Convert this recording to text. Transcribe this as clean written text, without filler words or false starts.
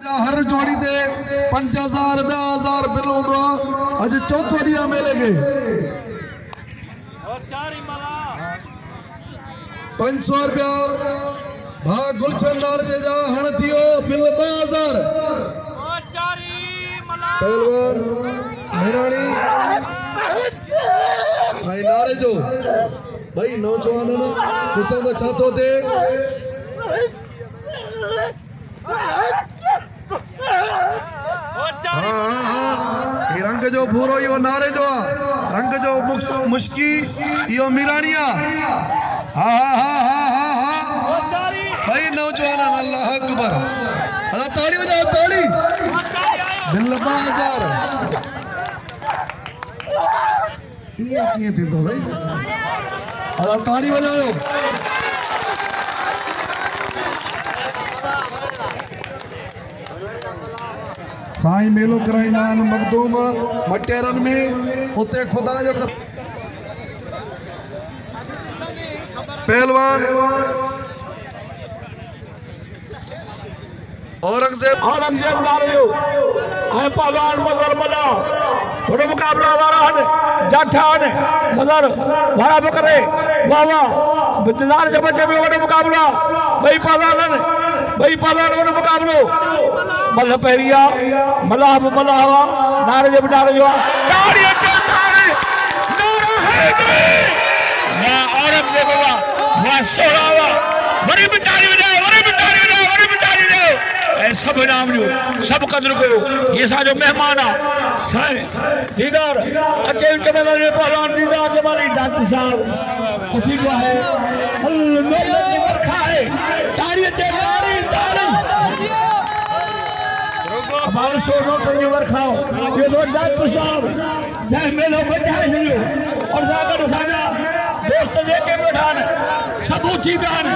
हर जोड़ी दे 5000 10,000 बिल होंदो अज चौथो ॾींहुं मेले के 500 रुपया भा गुलशन लाल जे जा हण थियो बिल 2000 पहलवान मेरानी भाई नारे जो भाई नौजवान न ॾिसो त छा थो थिए रंग जो भूरो यो नारे जो रंग जो मुश्की यो मीरानिया हा हा हा हा हा हा भाई नौजवान अल्लाह अकबर अदा ताड़ी बजाओ ताड़ी बिल 2000 ये थी तो भाई अदा ताड़ी बजाओ साईं मेलो कराईंदा मखदूम मटेरन में उते खुदा जो पहलवान औरंगजेब नारियो है पहलवान मजर बना थोड़ा मुकाबला वाला है जाठा है मजर वाला बकरे वाह वाह बिदनार जब जब वो मुकाबला भाई पहलवान वो मुकाबलो मल पेरिया मलाह मलावा नारे जब नारे जो ताड़ी ताड़ी नारा है वाह औरंगजेब वाह सोरावा बड़ी बिचारी दे सब नाम जो सब कदर करो ये साजो मेहमान आ दीदार अच्छे चमन में पहलवान दीदार जमानी डॉक्टर साहब उठी गया है मेले की बरखा है ताड़ी अच्छे ताड़ी ताड़ी हमारे सो नोट में बरखाओ ये तो डॉक्टर साहब जय मेलो बजाए और जाकर साजा दोस्त लेके बैठा सब उठी बयान